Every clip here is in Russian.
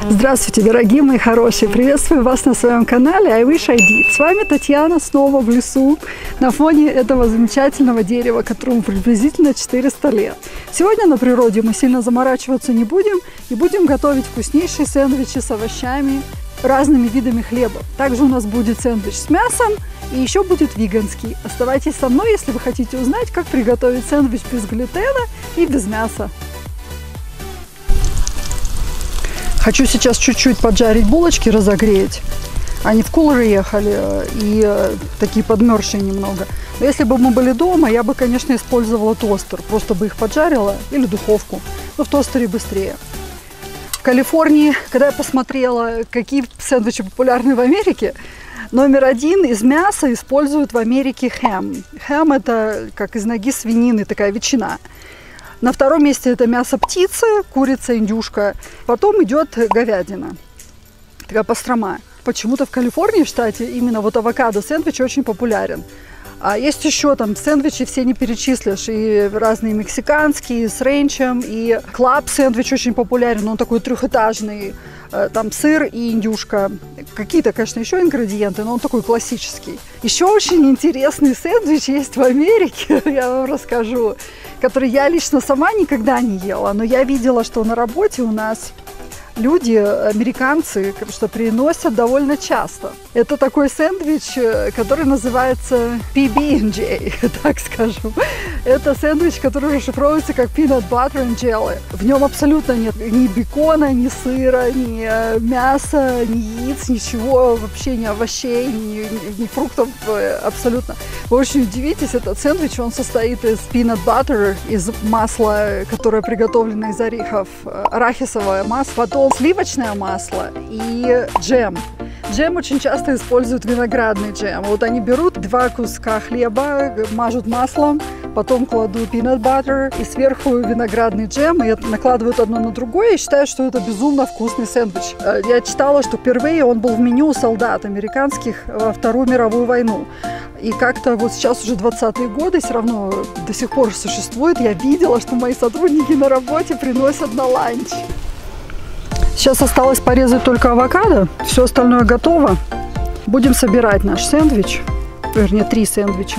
Здравствуйте, дорогие мои хорошие! Приветствую вас на своем канале I Wish I Did. С вами Татьяна, снова в лесу, на фоне этого замечательного дерева, которому приблизительно 400 лет. Сегодня на природе мы сильно заморачиваться не будем и будем готовить вкуснейшие сэндвичи с овощами, разными видами хлеба. Также у нас будет сэндвич с мясом и еще будет веганский. Оставайтесь со мной, если вы хотите узнать, как приготовить сэндвич без глютена и без мяса. Хочу сейчас чуть-чуть поджарить булочки, разогреть. Они в кулер ехали и такие подмерзшие немного. Но если бы мы были дома, я бы, конечно, использовала тостер. Просто бы их поджарила или духовку. Но в тостере быстрее. В Калифорнии, когда я посмотрела, какие сэндвичи популярны в Америке, номер один из мяса используют в Америке хэм. Хэм – это как из ноги свинины, такая ветчина. На втором месте это мясо птицы, курица, индюшка. Потом идет говядина, такая пастрома. Почему-то в Калифорнии, в штате, именно вот авокадо-сэндвич очень популярен. А есть еще там сэндвичи, все не перечислишь. И разные мексиканские, с ренчем. И клаб-сэндвич очень популярен, он такой трехэтажный. Там сыр и индюшка. Какие-то, конечно, еще ингредиенты, но он такой классический. Еще очень интересный сэндвич есть в Америке, я вам расскажу, который я лично сама никогда не ела, но я видела, что на работе у нас люди, американцы, что приносят довольно часто. Это такой сэндвич, который называется PB&J, так скажем. Это сэндвич, который расшифровывается как peanut butter and jelly. В нем абсолютно нет ни бекона, ни сыра, ни мяса, ни яиц, ничего, вообще ни овощей, ни фруктов, абсолютно. Вы очень удивитесь, этот сэндвич, он состоит из peanut butter, из масла, которое приготовлено из орехов, арахисовое масло, потом сливочное масло и джем. Джем очень часто используют виноградный джем. Вот они берут 2 куска хлеба, мажут маслом, потом кладут peanut butter и сверху виноградный джем, и накладывают одно на другое. И считаю, что это безумно вкусный сэндвич. Я читала, что впервые он был в меню солдат американских во Вторую мировую войну. И как-то вот сейчас уже 20-е годы все равно до сих пор существует. Я видела, что мои сотрудники на работе приносят на ланч. Сейчас осталось порезать только авокадо, все остальное готово. Будем собирать наш сэндвич, вернее 3 сэндвича.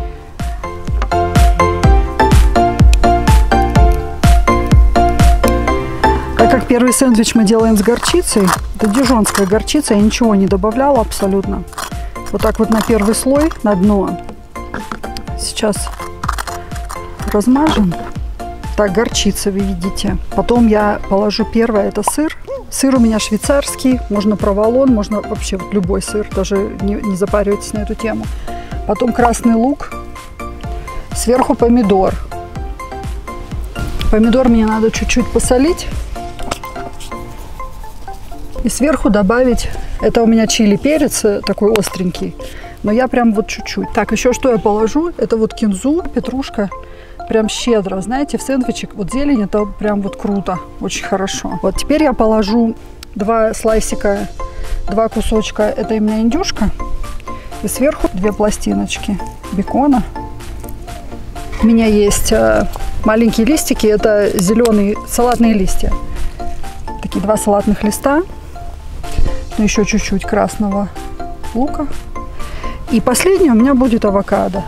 Так как первый сэндвич мы делаем с горчицей, это дижонская горчица, я ничего не добавляла абсолютно. Вот так вот на первый слой, на дно. Сейчас размажем. Так, горчица, вы видите. Потом я положу первое, это сыр. Сыр у меня швейцарский, можно проволон, можно вообще вот любой сыр, даже не запаривайтесь на эту тему. Потом красный лук, сверху помидор. Помидор мне надо чуть-чуть посолить. И сверху добавить, это у меня чили перец, такой остренький, но я прям вот чуть-чуть. Так, еще что я положу, это вот кинзу, петрушка. Прям щедро, знаете, в сэндвичик вот зелень, это прям вот круто, очень хорошо. Вот теперь я положу 2 слайсика, 2 кусочка, это именно индюшка, и сверху 2 пластиночки бекона. У меня есть маленькие листики, это зеленые салатные листья. Такие 2 салатных листа, ну, еще чуть-чуть красного лука. И последний у меня будет авокадо.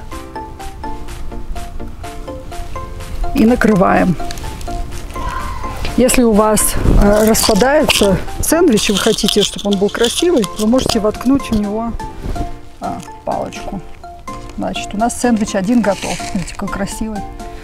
И накрываем. Если у вас распадается сэндвич, и вы хотите, чтобы он был красивый, вы можете воткнуть в него палочку. Значит, у нас сэндвич один готов. Видите, какой красивый.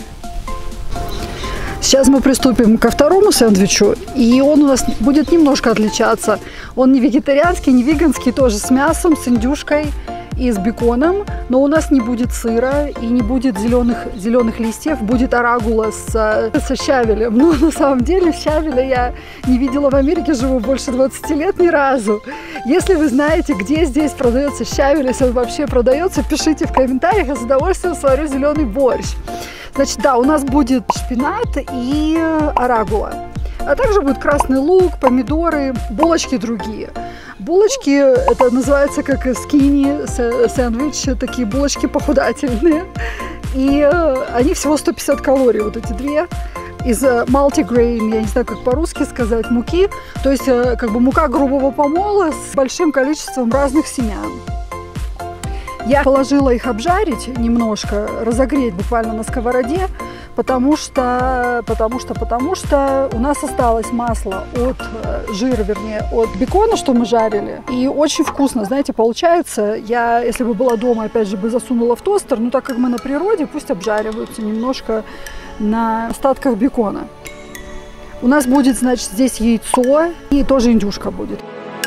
Сейчас мы приступим ко второму сэндвичу, и он у нас будет немножко отличаться. Он не вегетарианский, не веганский, тоже с мясом, с индюшкой и с беконом, но у нас не будет сыра и не будет зеленых листьев, будет арагула со щавелем. Но на самом деле щавеля я не видела в Америке, живу больше 20 лет ни разу. Если вы знаете, где здесь продается щавель, если он вообще продается, пишите в комментариях, я с удовольствием сварю зеленый борщ. Значит, да, у нас будет шпинат и арагула. А также будет красный лук, помидоры, булочки другие. Булочки, это называется как скини сэндвич, такие булочки похудательные. И они всего 150 калорий, вот эти 2. из multigrain, я не знаю, как по-русски сказать, муки. То есть как бы мука грубого помола с большим количеством разных семян. Я положила их обжарить немножко, разогреть буквально на сковороде, потому что у нас осталось масло от жира, вернее, от бекона, что мы жарили. И очень вкусно, знаете, получается. Я, если бы была дома, опять же, бы засунула в тостер, но так как мы на природе, пусть обжариваются немножко на остатках бекона. У нас будет, значит, здесь яйцо и тоже индюшка будет.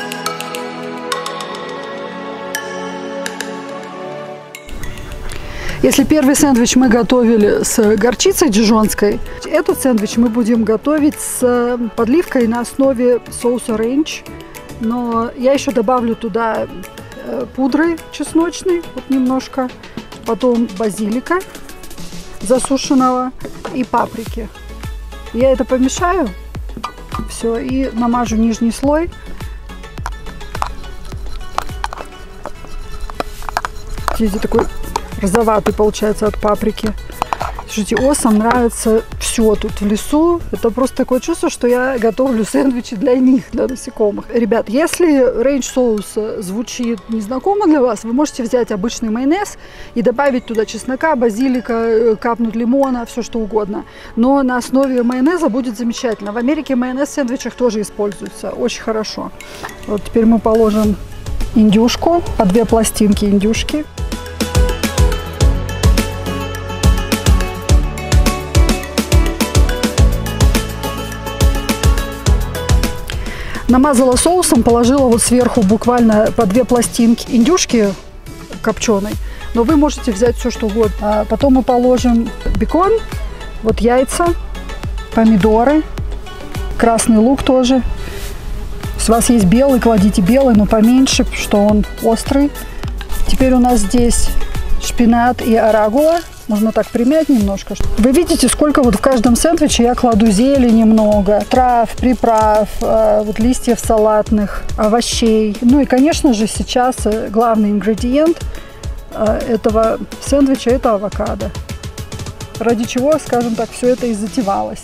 Если первый сэндвич мы готовили с горчицей дижонской, этот сэндвич мы будем готовить с подливкой на основе соуса рейнч. Но я еще добавлю туда пудры чесночной, вот немножко, потом базилика засушенного и паприки. Я это помешаю, все, и намажу нижний слой. Видите, такой розоватый получается от паприки. Слушайте, осам нравится все тут в лесу. Это просто такое чувство, что я готовлю сэндвичи для них, для насекомых. Ребят, если рейнч соус звучит незнакомо для вас, вы можете взять обычный майонез и добавить туда чеснока, базилика, капнуть лимона, все что угодно. Но на основе майонеза будет замечательно. В Америке майонез в сэндвичах тоже используется. Очень хорошо. Вот теперь мы положим индюшку, по 2 пластинки индюшки. Намазала соусом, положила вот сверху буквально по 2 пластинки индюшки копченой. Но вы можете взять все, что угодно. Потом мы положим бекон, вот яйца, помидоры, красный лук тоже. Если у вас есть белый, кладите белый, но поменьше, что он острый. Теперь у нас здесь шпинат и арагула. Можно так примять немножко. Вы видите, сколько вот в каждом сэндвиче я кладу зелени много, трав, приправ, вот листьев салатных, овощей. Ну и, конечно же, сейчас главный ингредиент этого сэндвича – это авокадо. Ради чего, скажем так, все это и затевалось.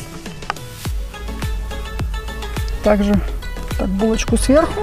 Также так, булочку сверху.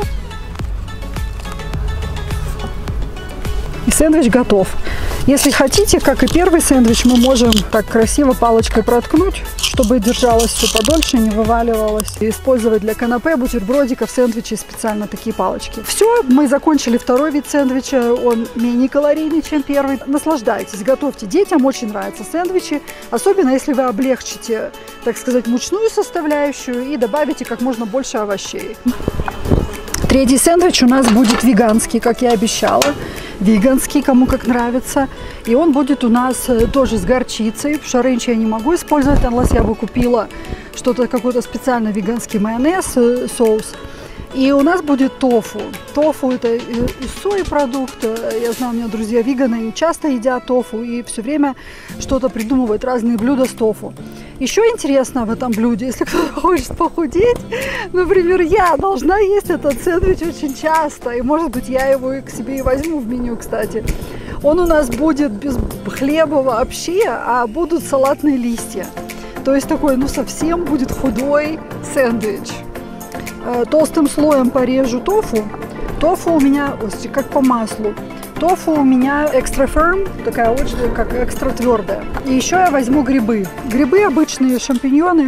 И сэндвич готов. Если хотите, как и первый сэндвич, мы можем так красиво палочкой проткнуть, чтобы держалось все подольше, не вываливалось. И использовать для канапе, бутербродиков, сэндвичей специально такие палочки. Все, мы закончили второй вид сэндвича. Он менее калорийный, чем первый. Наслаждайтесь, готовьте. Детям очень нравятся сэндвичи, особенно если вы облегчите, так сказать, мучную составляющую и добавите как можно больше овощей. Третий сэндвич у нас будет веганский, как я обещала. Веганский, кому как нравится. И он будет у нас тоже с горчицей. Потому что рейнч я не могу использовать, unless я бы купила что-то, какой-то специальный веганский майонез, соус. И у нас будет тофу. Тофу – это из сои продукт. Я знаю, у меня друзья веганы, они часто едят тофу и все время что-то придумывают, разные блюда с тофу. Еще интересно в этом блюде, если кто-то хочет похудеть, например, я должна есть этот сэндвич очень часто. И, может быть, я его и к себе и возьму в меню, кстати. Он у нас будет без хлеба вообще, а будут салатные листья. То есть такой, ну, совсем будет худой сэндвич. Толстым слоем порежу тофу. Тофу у меня, как по маслу. Тофу у меня экстра ферм, такая очень, как экстра твердая. И еще я возьму грибы. Грибы обычные, шампиньоны.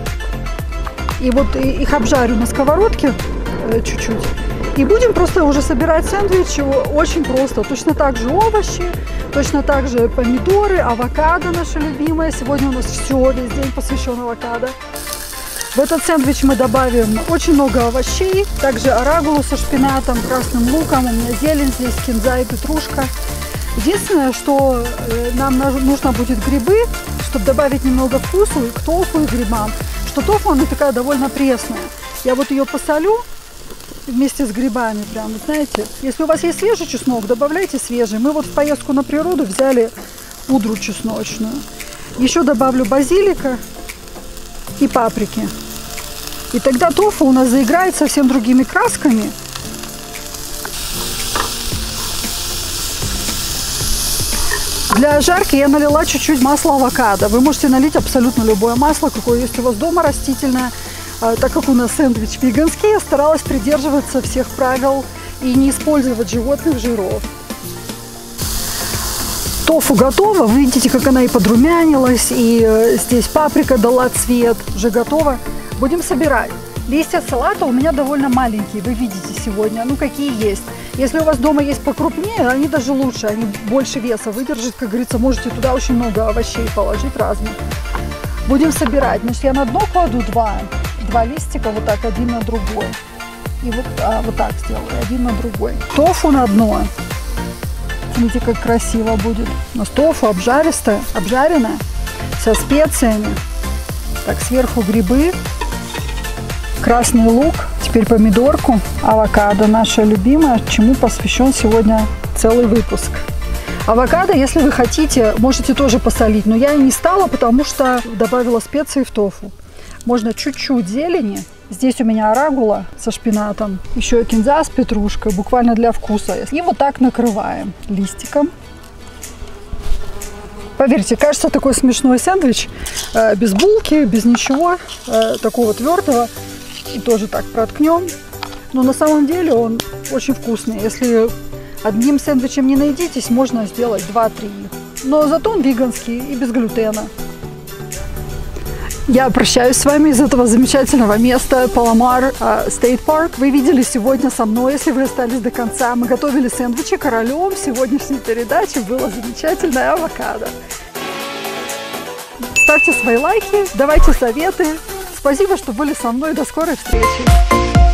И вот их обжарю на сковородке чуть-чуть. И будем просто уже собирать сэндвич очень просто. Точно так же овощи, точно так же помидоры, авокадо наше любимое. Сегодня у нас все, весь день посвящен авокадо. В этот сэндвич мы добавим очень много овощей, также арагулу со шпинатом, красным луком, у меня зелень здесь, кинза и петрушка. Единственное, что нам нужно будет грибы, чтобы добавить немного вкуса к тофу и грибам, что тофу, она такая довольно пресная. Я вот ее посолю вместе с грибами, прям, знаете. Если у вас есть свежий чеснок, добавляйте свежий. Мы вот в поездку на природу взяли пудру чесночную. Еще добавлю базилика и паприки. И тогда тофу у нас заиграет совсем другими красками. Для жарки я налила чуть-чуть масла авокадо. Вы можете налить абсолютно любое масло, какое есть у вас дома, растительное. Так как у нас сэндвич веганский, я старалась придерживаться всех правил и не использовать животных жиров. Тофу готова. Вы видите, как она и подрумянилась, и здесь паприка дала цвет. Уже готова. Будем собирать. Листья салата у меня довольно маленькие, вы видите сегодня, ну какие есть. Если у вас дома есть покрупнее, они даже лучше, они больше веса выдержат, как говорится, можете туда очень много овощей положить разных. Будем собирать. Значит, я на дно кладу два листика, вот так, один на другой. И вот так сделаю, один на другой. Тофу на дно. Смотрите, как красиво будет. У нас тофу обжаренное, со специями. Так, сверху грибы, красный лук, теперь помидорку, авокадо, наша любимая, чему посвящен сегодня целый выпуск. Авокадо, если вы хотите, можете тоже посолить, но я не стала, потому что добавила специи в тофу. Можно чуть-чуть зелени. Здесь у меня арагула со шпинатом, еще кинза с петрушкой, буквально для вкуса. И вот так накрываем листиком. Поверьте, кажется такой смешной сэндвич, без булки, без ничего, такого твердого. И тоже так проткнем. Но на самом деле он очень вкусный. Если одним сэндвичем не наедитесь, можно сделать 2-3. Но зато он веганский и без глютена. Я прощаюсь с вами из этого замечательного места Паламар State Park. Вы видели сегодня со мной, если вы остались до конца. Мы готовили сэндвичи королем. В сегодняшней передаче было замечательное авокадо. Ставьте свои лайки, давайте советы. Спасибо, что были со мной. До скорой встречи.